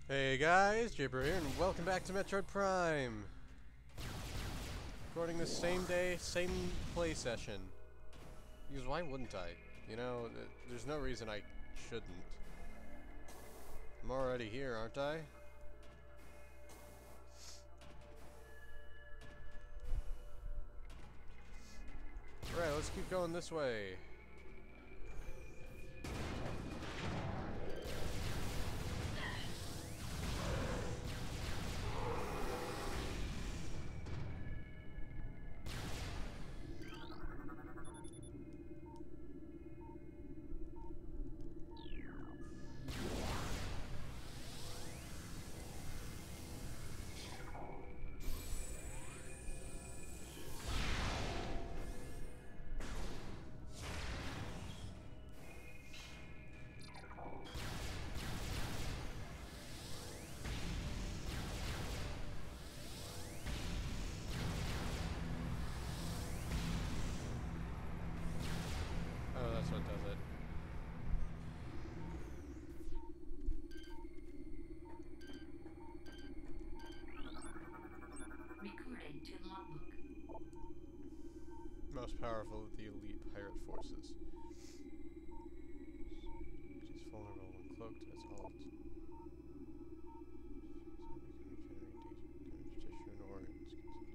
Hey guys, Jibber here, and welcome back to Metroid Prime! Recording this same day, same play session. Because why wouldn't I? You know, there's no reason I shouldn't. I'm already here, aren't I? Alright, let's keep going this way. Oh, that's what does it. Recording to logbook. Most powerful of the elite pirate forces. It is vulnerable when cloaked as alt. Tissue and organs.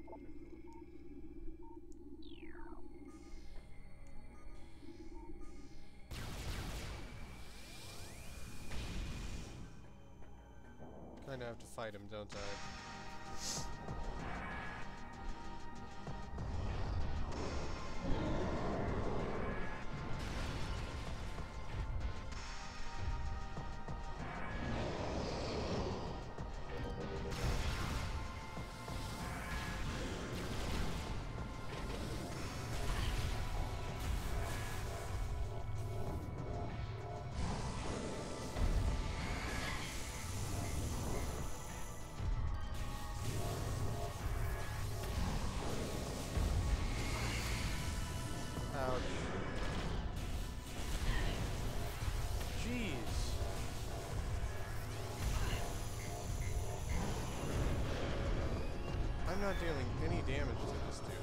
Kinda have to fight him, don't I? Ouch. Jeez. I'm not dealing any damage to this dude.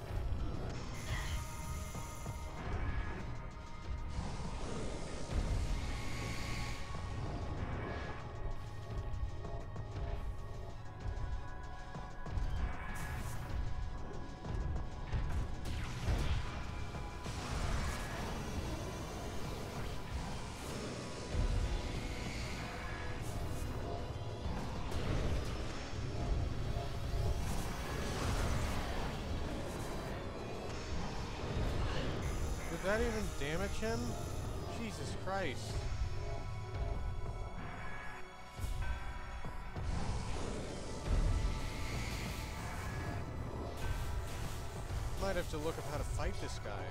Did that even damage him? Jesus Christ. Might have to look up how to fight this guy.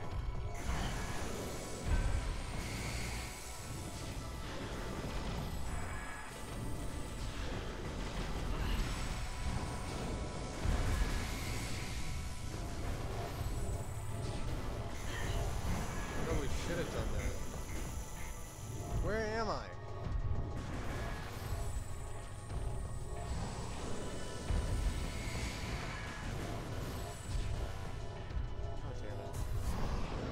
Probably should have done that. Where am I? Oh, damn it.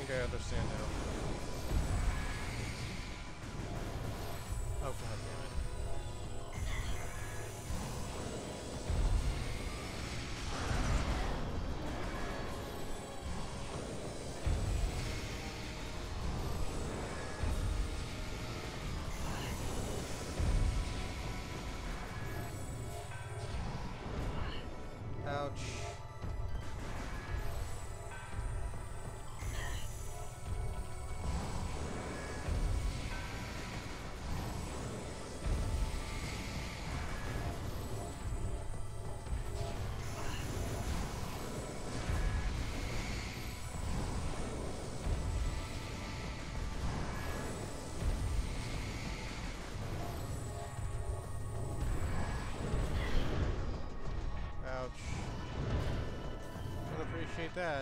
think I understand now. Oh, god damn it. Ouch. Ouch. Don't appreciate that.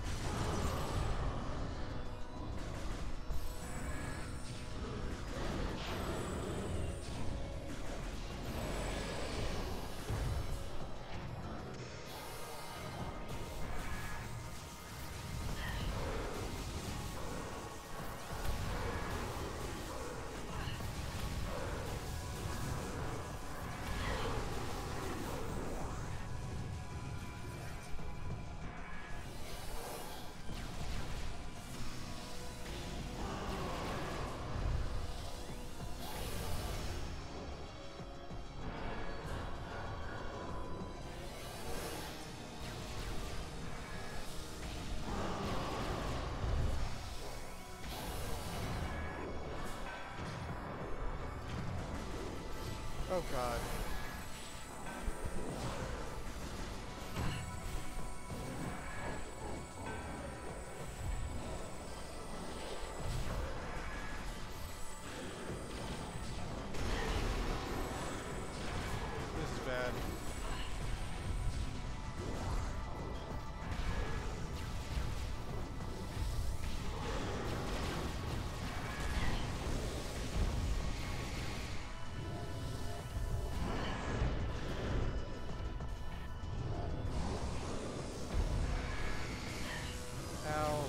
Oh god. This is bad. Ow.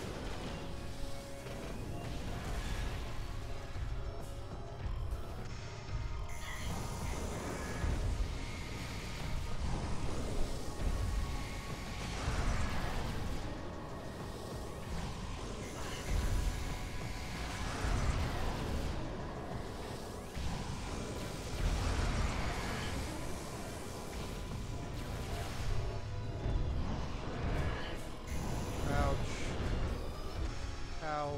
Ouch. Ow.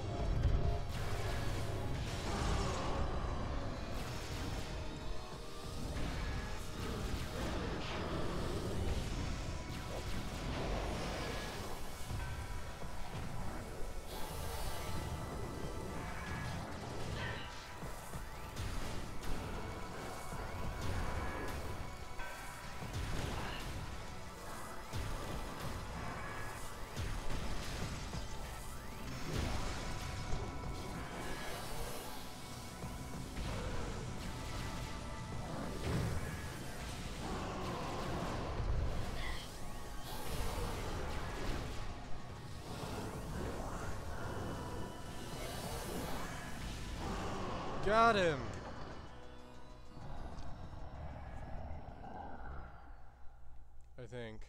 Got him! I think.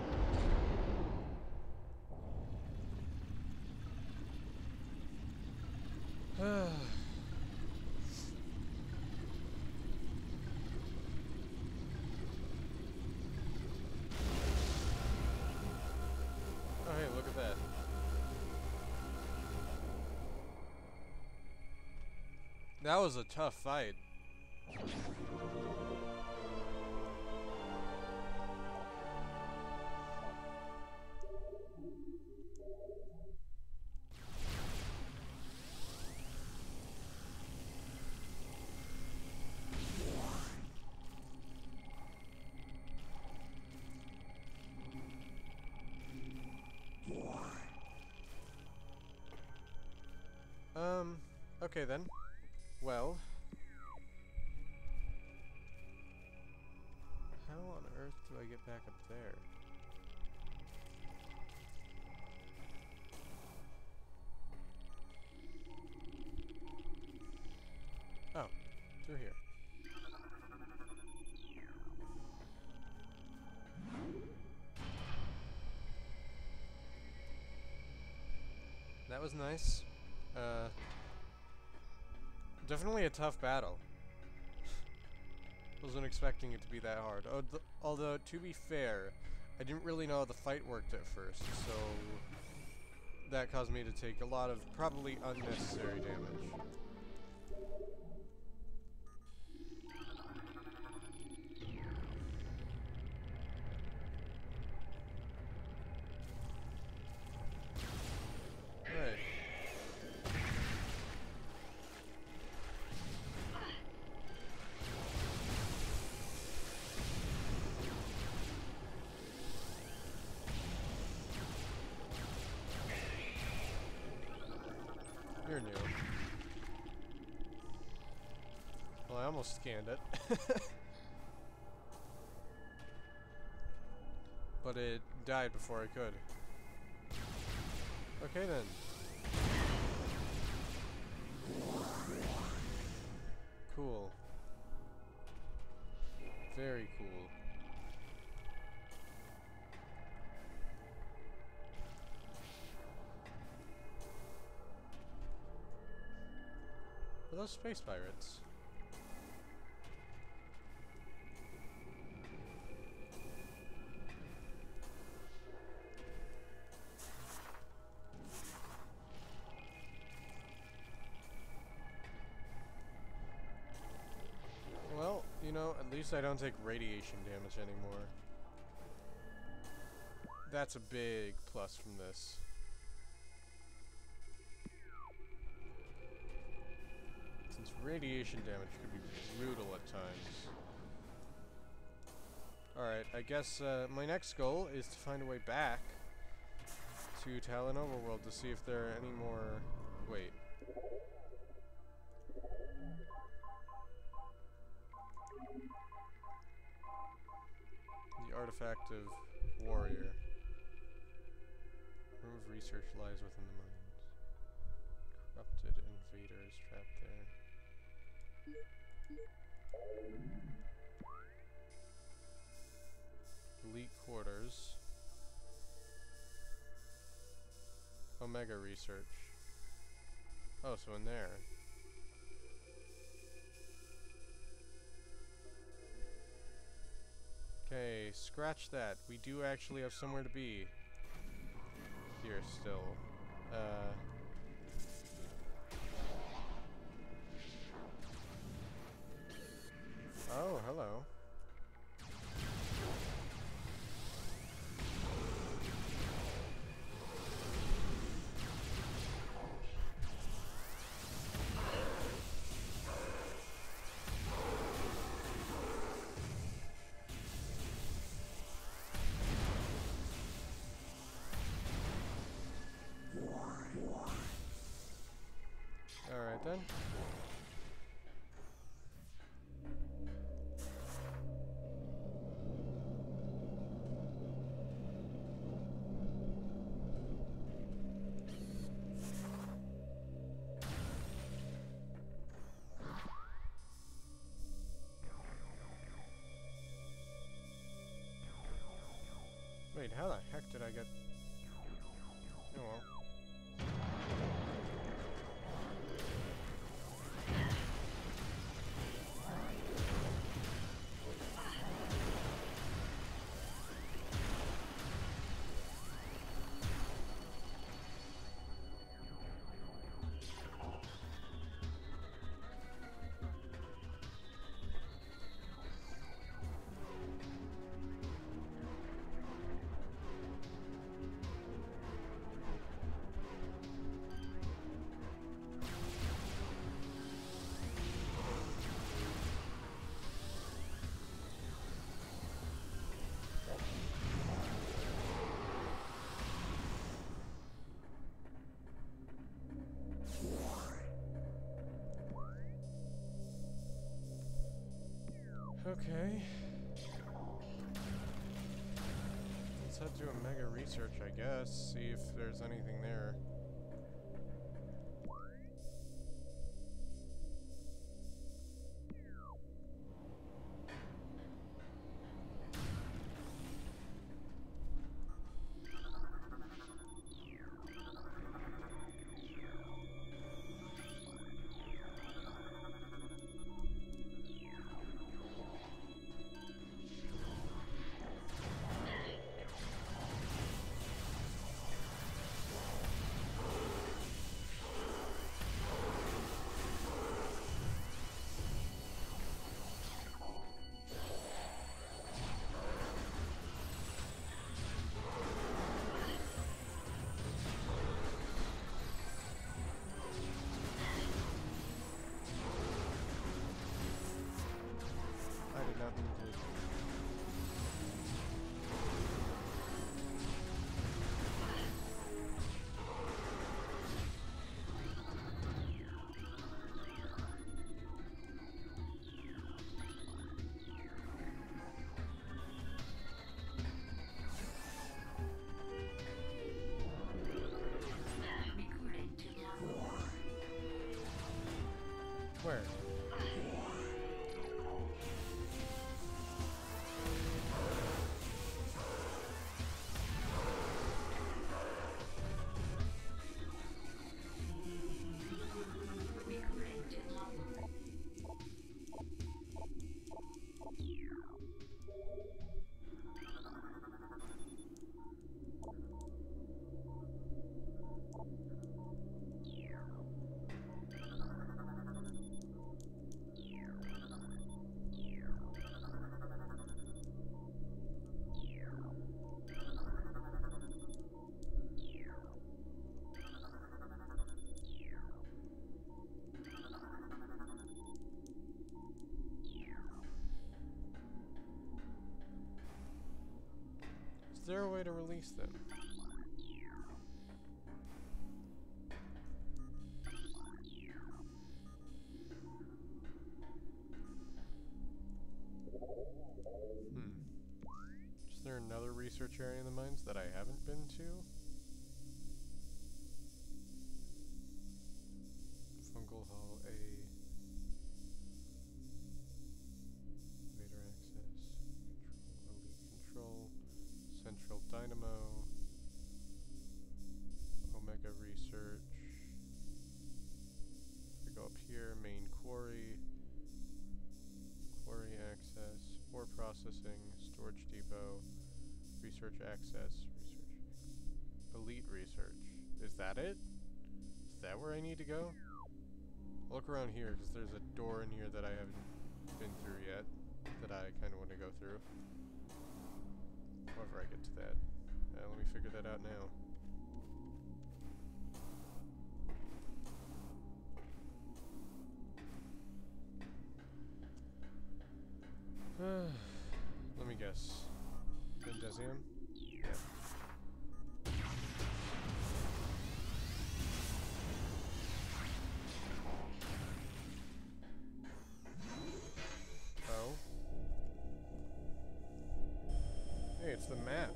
Oh hey, look at that. That was a tough fight. Okay then. Well. How on earth do I get back up there? Oh, through here. That was nice. Definitely a tough battle. Wasn't expecting it to be that hard. Although, to be fair, I didn't really know how the fight worked at first, so that caused me to take a lot of probably unnecessary damage. Right. You're new. Well, I almost scanned it. But it died before I could. Okay then. Cool. Very cool. Are those space pirates? Well, you know, at least I don't take radiation damage anymore. That's a big plus from this. Since radiation damage could be brutal at times. Alright, I guess my next goal is to find a way back to Talon Overworld to see if there are any more... Wait. The Artifact of Warrior. Room of research lies within the mines. Corrupted invaders trapped there. Elite quarters. Omega research. Oh, so in there. Okay, scratch that. We do actually have somewhere to be. Here still. Oh, hello. Alright then. Wait, how the heck did I get... Oh well. Okay. Let's head to Omega Research, I guess. See if there's anything there. Where? Recording to logbook. Is there a way to release them? Is there another research area in the mines that I haven't been to? Fungal Hall A. Elevator access. Elite control. Central Dynamo. Omega Research. We go up here, main quarry. Quarry access. Ore processing. Storage depot. Research access. Elite research. Is that it? Is that where I need to go? I'll look around here because there's a door in here that I haven't been through yet that I kind of want to go through. However I get to that. Let me figure that out now. Let me guess. Vindesium? Yeah. Oh. Hey, it's the map.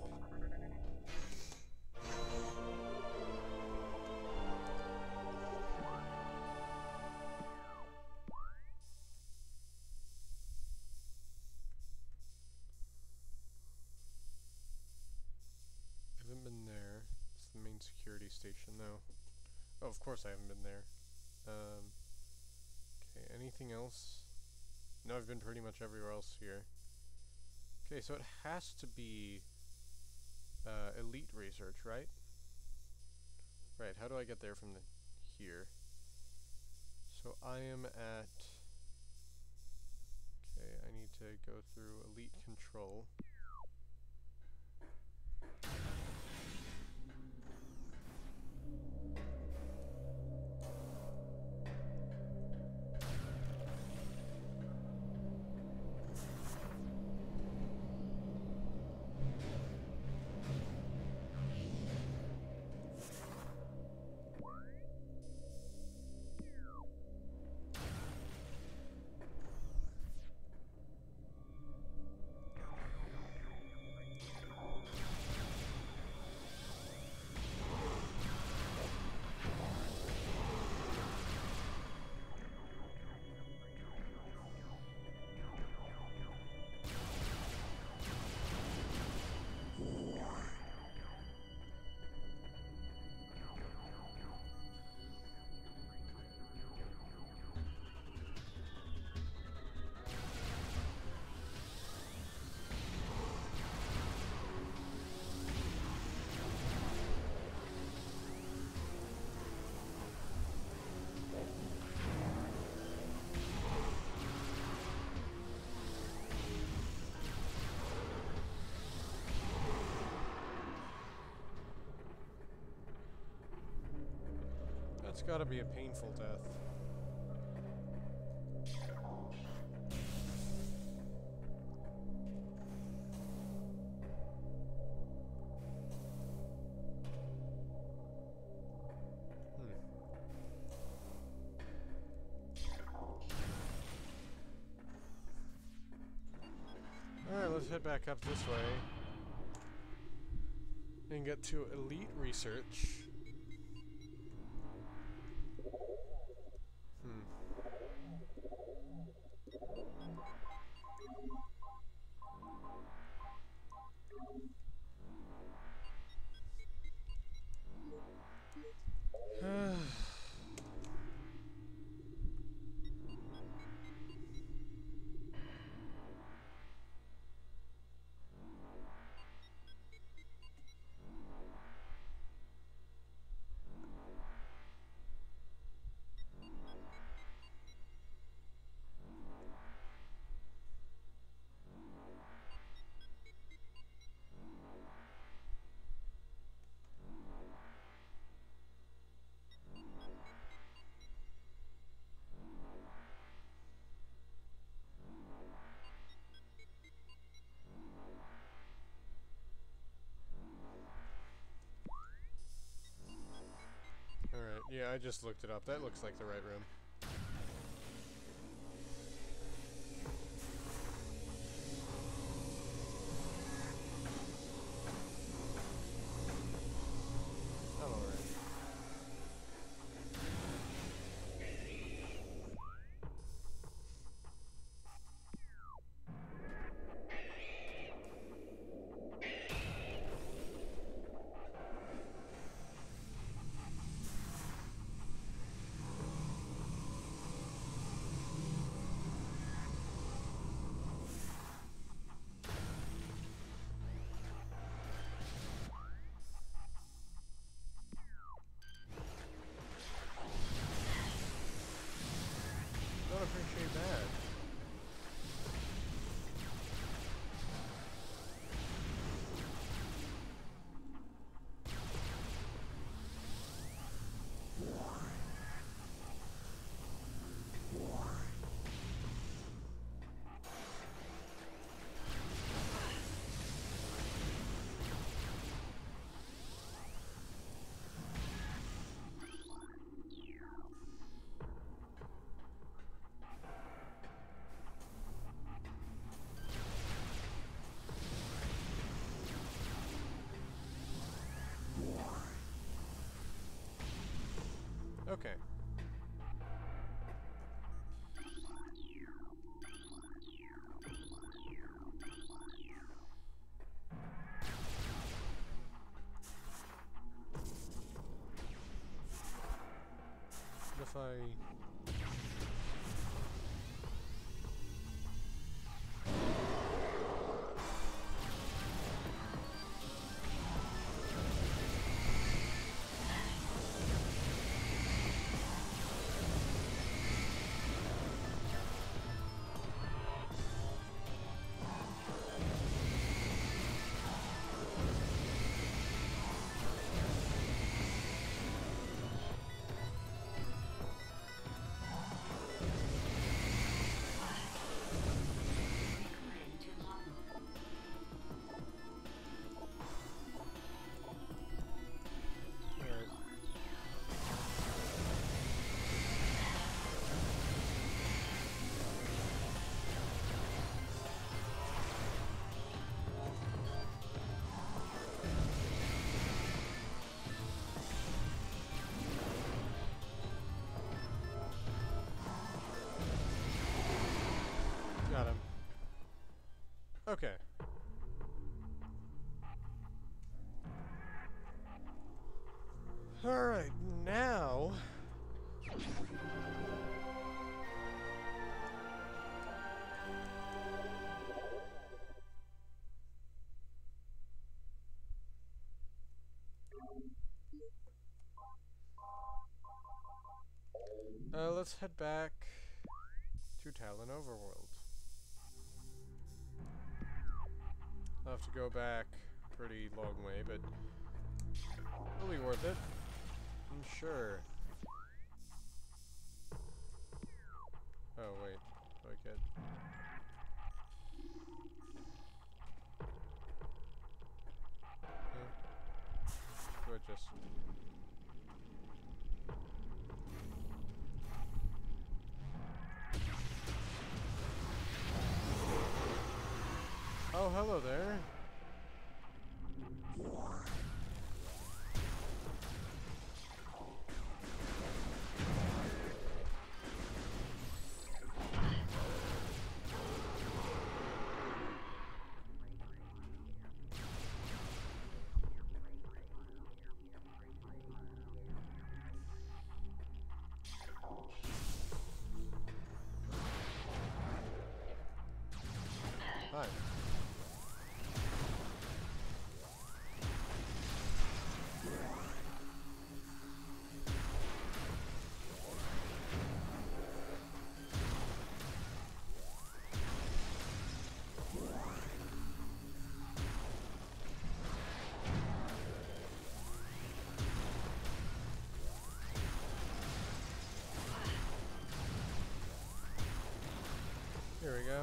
Security station though. Oh, of course I haven't been there. Okay, anything else? No, I've been pretty much everywhere else here. Okay, so it has to be elite research, right? Right, how do I get there from here? So I am at... Okay, I need to go through elite control. That's gotta be a painful death. Alright, let's head back up this way and get to elite research. Yeah, I just looked it up. That looks like the right room. I'm alright. Don't appreciate that. Okay. If I... Recording to logbook. Alright. Got him. Okay. Alright, now... let's head back to Talon Overworld. I'll have to go back a pretty long way, but it'll be worth it. I'm sure. Oh, wait. Do I get... Do I just... Oh, hello there. Hi. Here we go.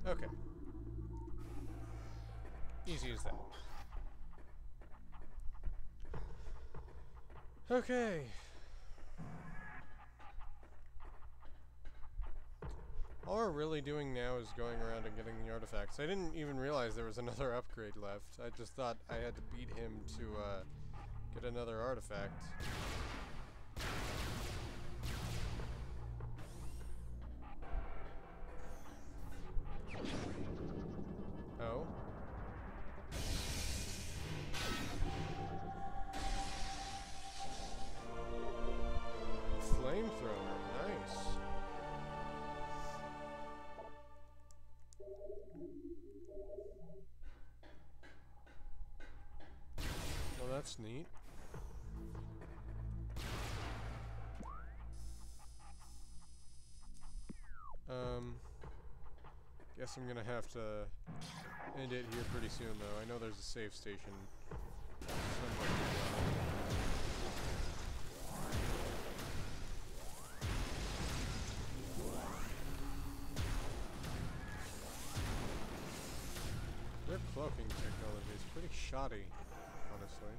Okay. Easy as that. Okay. All we're really doing now is going around and getting the artifacts. I didn't even realize there was another upgrade left. I just thought I had to beat him to get another artifact. Oh. Flamethrower, nice. Well, that's neat. Guess I'm gonna have to end it here pretty soon, though. I know there's a save station somewhere nearby. Their cloaking technology is pretty shoddy, honestly.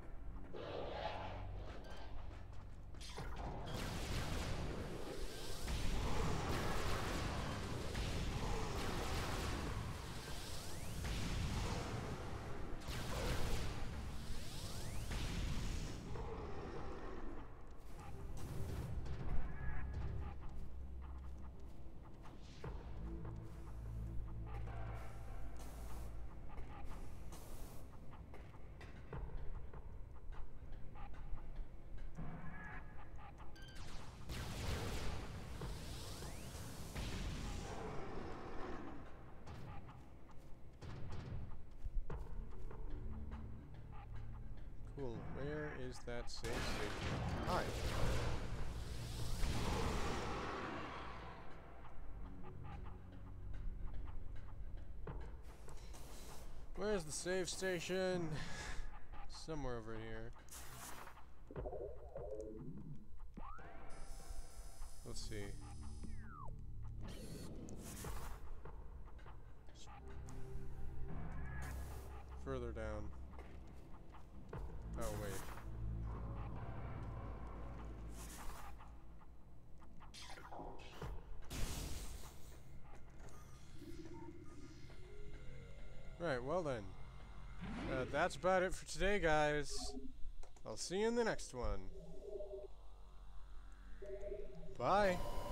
Cool. Where is that save station? Hi. Where's the save station? Somewhere over here. Let's see. Further down. Oh, wait. Right, well then. That's about it for today, guys. I'll see you in the next one. Bye.